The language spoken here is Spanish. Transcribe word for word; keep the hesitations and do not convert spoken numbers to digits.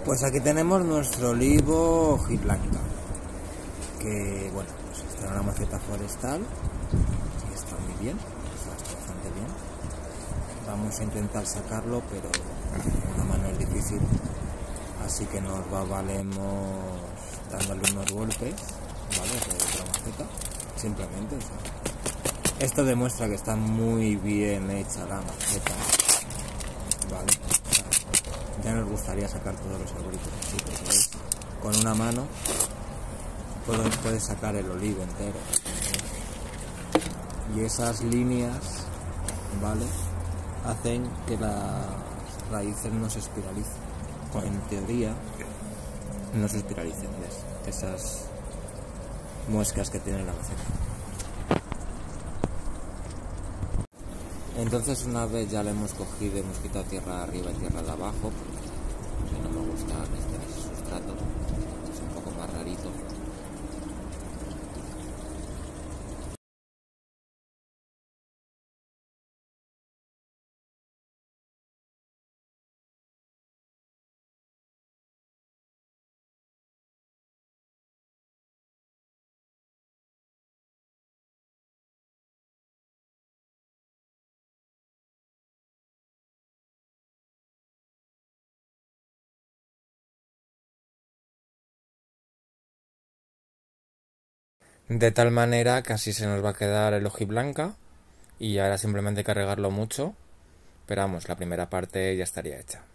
Pues aquí tenemos nuestro olivo hojiblanca, que bueno, pues está en una maceta forestal y está muy bien, está bastante bien. Vamos a intentar sacarlo, pero con una mano es difícil, así que nos va, valemos dándole unos golpes, ¿vale? De la maceta, simplemente. O sea, esto demuestra que está muy bien hecha la maceta, ¿vale? Ya nos gustaría sacar todos los arbolitos así, porque ¿veis? Con una mano puedes, puedes sacar el olivo entero, ¿eh? Y esas líneas, ¿vale?, hacen que las raíces no se espiralicen. En teoría no se espiralicen, ¿ves? Esas muescas que tiene la maceta. Entonces, una vez ya le hemos cogido, hemos quitado tierra arriba y tierra de abajo, porque no me gusta este sustrato, es un poco más rarito. De tal manera que así se nos va a quedar el hojiblanca y ahora simplemente hay que regarlo mucho, pero vamos, la primera parte ya estaría hecha.